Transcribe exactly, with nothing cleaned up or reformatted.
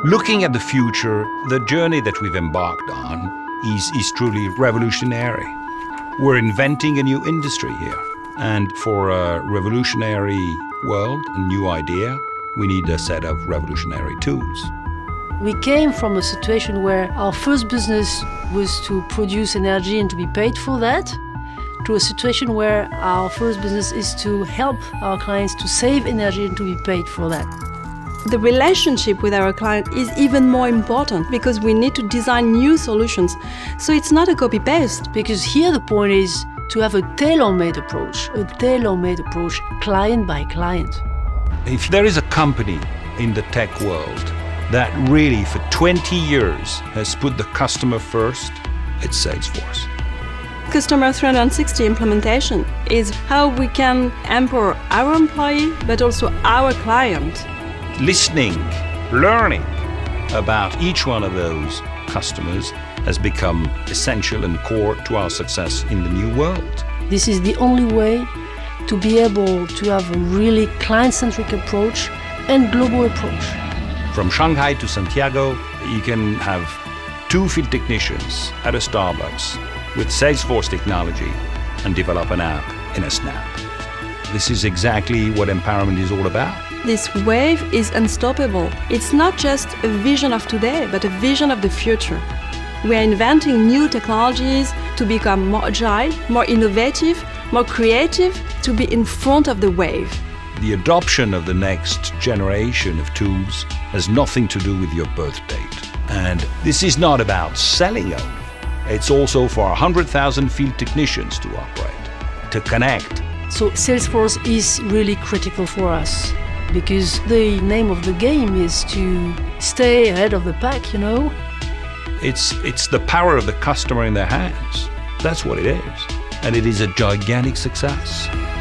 Looking at the future, the journey that we've embarked on is, is truly revolutionary. We're inventing a new industry here. And for a revolutionary world, a new idea, we need a set of revolutionary tools. We came from a situation where our first business was to produce energy and to be paid for that, to a situation where our first business is to help our clients to save energy and to be paid for that. The relationship with our client is even more important because we need to design new solutions. So it's not a copy-paste. Because here the point is to have a tailor-made approach, a tailor-made approach, client by client. If there is a company in the tech world that really for twenty years has put the customer first, it's Salesforce. Customer three hundred sixty implementation is how we can empower our employee, but also our client. Listening, learning about each one of those customers has become essential and core to our success in the new world. This is the only way to be able to have a really client-centric approach and global approach. From Shanghai to Santiago, you can have two field technicians at a Starbucks with Salesforce technology and develop an app in a snap. This is exactly what empowerment is all about. This wave is unstoppable. It's not just a vision of today, but a vision of the future. We are inventing new technologies to become more agile, more innovative, more creative, to be in front of the wave. The adoption of the next generation of tools has nothing to do with your birth date. And this is not about selling only. It's also for one hundred thousand field technicians to operate, to connect. So Salesforce is really critical for us because the name of the game is to stay ahead of the pack, you know? It's, it's the power of the customer in their hands. That's what it is. And it is a gigantic success.